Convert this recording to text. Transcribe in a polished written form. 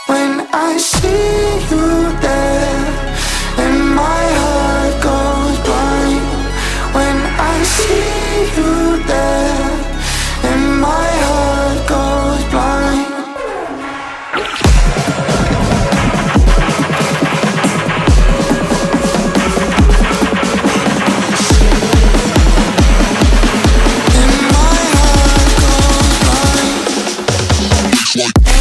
When I see you there, and my heart goes blind. When I see you there, and my heart goes blind. And my heart goes blind.